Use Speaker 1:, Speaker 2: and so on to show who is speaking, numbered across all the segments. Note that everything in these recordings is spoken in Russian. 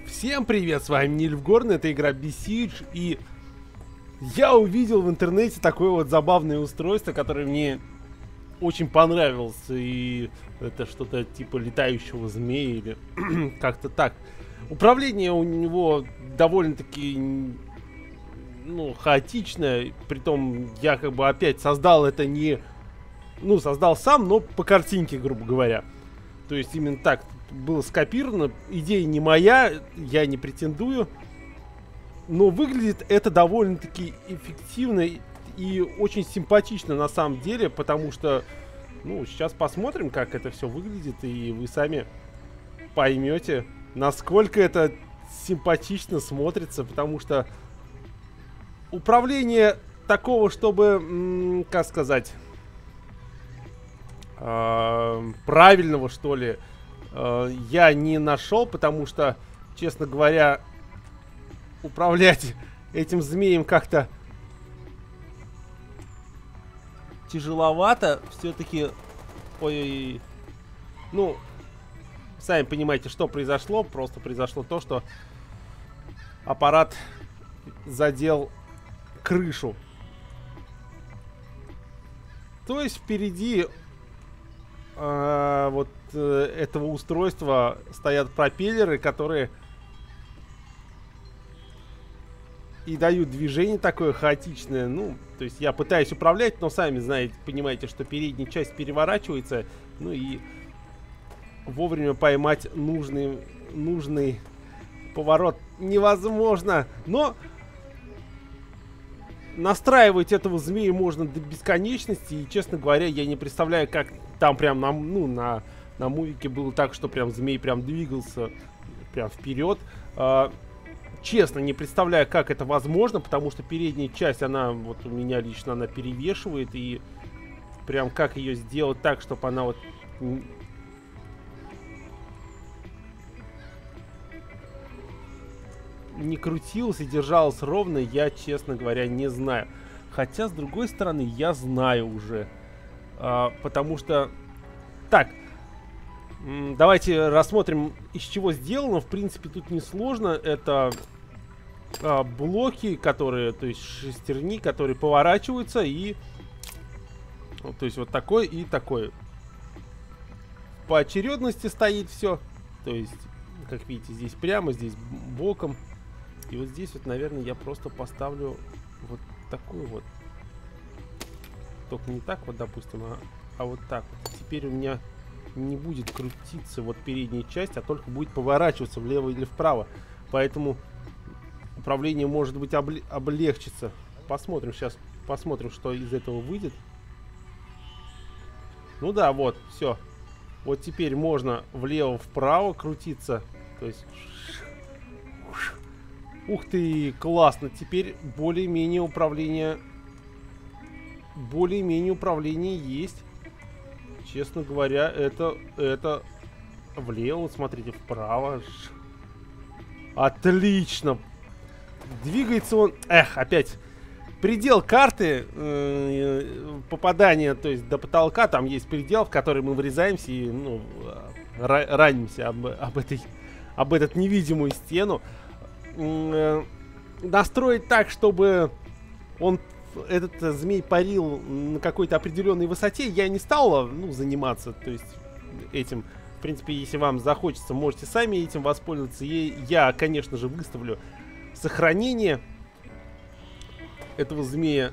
Speaker 1: Всем привет, с вами Нильфгорн, это игра Besiege, и я увидел в интернете такое вот забавное устройство, которое мне очень понравилось, и это что-то типа летающего змея или как-то так. Управление у него довольно-таки, ну, хаотичное, притом я как бы опять создал это не, ну, создал сам, но по картинке, грубо говоря. То есть именно так было скопировано. Идея не моя, я не претендую. Но выглядит это довольно-таки эффективно и очень симпатично на самом деле, потому что, ну, сейчас посмотрим, как это все выглядит, и вы сами поймете, насколько это симпатично смотрится, потому что управление такого, чтобы, как сказать, правильного, что ли, я не нашел, потому что, честно говоря, управлять этим змеем как-то тяжеловато. Все-таки, ой, ну, сами понимаете, что произошло. Просто произошло то, что аппарат задел крышу. То есть впереди вот этого устройства стоят пропеллеры, которые и дают движение такое хаотичное. Ну, то есть я пытаюсь управлять, но сами знаете, понимаете, что передняя часть переворачивается. Ну и вовремя поймать нужный поворот невозможно. Но настраивать этого змея можно до бесконечности. И, честно говоря, я не представляю, как там прям на мувике было так, что прям змей прям двигался прям вперед. Честно, не представляю, как это возможно, потому что передняя часть, она вот у меня лично, она перевешивает. И прям как ее сделать так, чтобы она вот не крутилась и держалась ровно, я, честно говоря, не знаю. Хотя, с другой стороны, я знаю уже. Потому что... Так, давайте рассмотрим, из чего сделано. В принципе, тут несложно. Это блоки, которые, то есть шестерни, которые поворачиваются и... То есть вот такой и такой. По очередности стоит все. То есть, как видите, здесь прямо, здесь боком. И вот здесь вот, наверное, я просто поставлю вот такую вот. Только не так вот, допустим, а вот так вот. Теперь у меня не будет крутиться вот передняя часть, а только будет поворачиваться влево или вправо. Поэтому управление может быть облегчится. Посмотрим сейчас, посмотрим, что из этого выйдет. Ну да, вот, все. Вот теперь можно влево-вправо крутиться. То есть... Ух ты, классно. Теперь более-менее управление есть. Честно говоря, это влево, вот смотрите, вправо. Отлично. Двигается он... Эх, опять. Предел карты попадания, то есть до потолка, там есть предел, в который мы врезаемся и, ну, ранимся об эту невидимую стену. Настроить так, чтобы этот змей парил на какой-то определенной высоте, я не стал, ну, заниматься, то есть этим. В принципе, если вам захочется, можете сами этим воспользоваться. И я, конечно же, выставлю сохранение этого змея.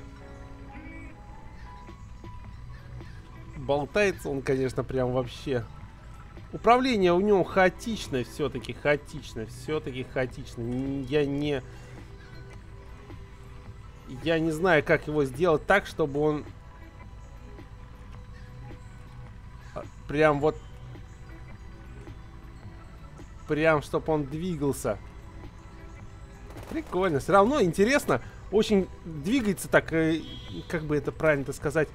Speaker 1: Болтается он, конечно, прям вообще. Управление у него хаотичное, все-таки хаотично. Я не знаю, как его сделать так, чтобы он прям вот... Прям, чтобы он двигался. Прикольно. Все равно интересно. Очень двигается так, как бы это правильно-то сказать,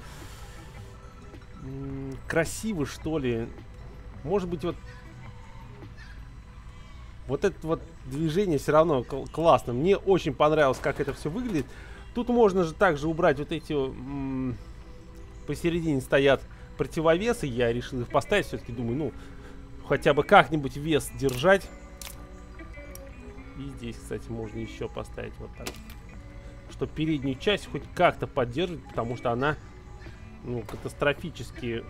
Speaker 1: красиво, что ли. Может быть, вот это вот движение все равно классно. Мне очень понравилось, как это все выглядит. Тут можно же также убрать вот эти... Посередине стоят противовесы. Я решил их поставить. Все-таки думаю, ну, хотя бы как-нибудь вес держать. И здесь, кстати, можно еще поставить вот так. Чтобы переднюю часть хоть как-то поддерживать, потому что она, ну, катастрофически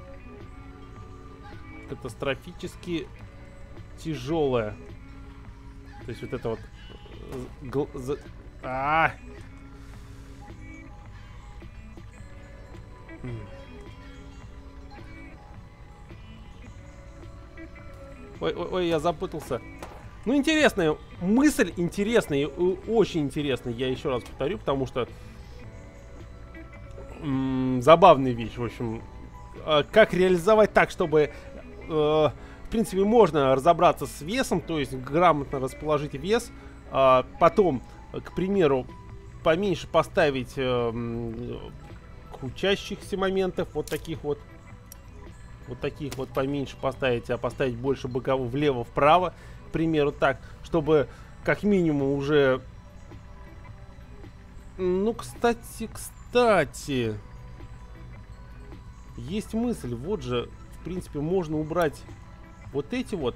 Speaker 1: тяжелая. То есть вот это вот... Ой, я запутался. Ну, интересная мысль, интересная, очень интересная, я еще раз повторю, потому что забавная вещь, в общем. Как реализовать так, чтобы, в принципе, можно разобраться с весом, то есть грамотно расположить вес, потом, к примеру, поменьше поставить крутящихся моментов, вот таких вот поменьше поставить, а поставить больше боковых влево-вправо, к примеру, так, чтобы как минимум уже... Ну, кстати, есть мысль, вот же, в принципе, можно убрать вот эти вот.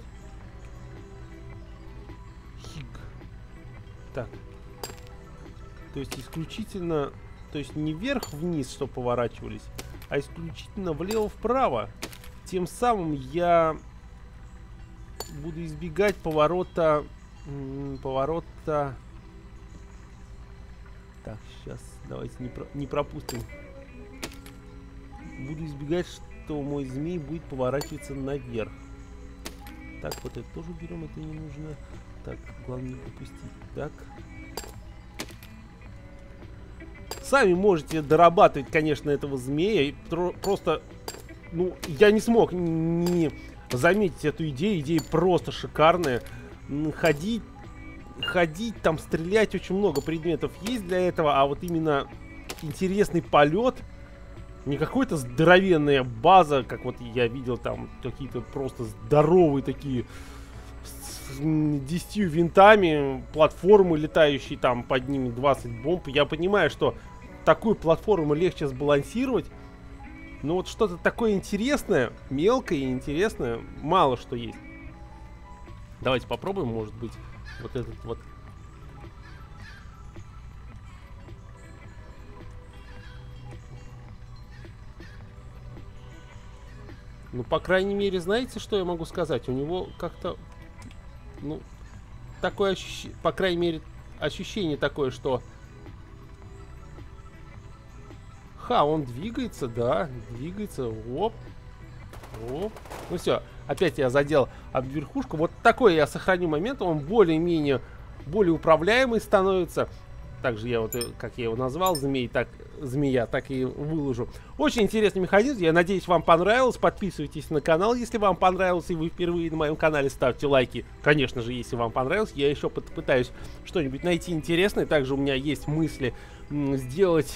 Speaker 1: Так. То есть исключительно, то есть не вверх-вниз, чтобы поворачивались, а исключительно влево-вправо. Тем самым я буду избегать поворота... Так, сейчас давайте не пропустим. Буду избегать, что мой змей будет поворачиваться наверх. Так, вот это тоже берем, это не нужно. Так, главное не пропустить. Так. Сами можете дорабатывать, конечно, этого змея. И просто, ну, я не смог не заметить эту идею. Идея просто шикарная. Ходить, там стрелять, очень много предметов есть для этого. А вот именно интересный полет. Не какой-то здоровенная база, как вот я видел там какие-то просто здоровые такие с 10 винтами, платформы летающие, там под ними 20 бомб. Я понимаю, что такую платформу легче сбалансировать, но вот что-то такое интересное, мелкое и интересное, мало что есть. Давайте попробуем, может быть, вот этот вот. Ну, по крайней мере, знаете, что я могу сказать? У него как-то, ну, такое ощущение, по крайней мере, ощущение такое, что... Он двигается, да, двигается, оп, оп. Ну все, опять я задел об верхушку. Вот такой я сохраню момент, он более-менее, более управляемый становится. Также я вот, как я его назвал, змея, так и выложу. Очень интересный механизм, я надеюсь, вам понравилось. Подписывайтесь на канал, если вам понравилось, и вы впервые на моем канале, ставьте лайки. Конечно же, если вам понравилось, я еще попытаюсь что-нибудь найти интересное. Также у меня есть мысли сделать...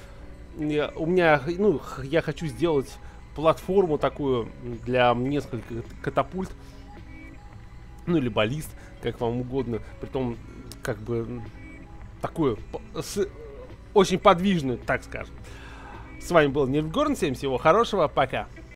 Speaker 1: я хочу сделать платформу такую для нескольких катапульт. Ну, или баллист, как вам угодно. Притом, как бы... такую, очень подвижную, так скажем. С вами был Нильфгорн, всем всего хорошего, пока.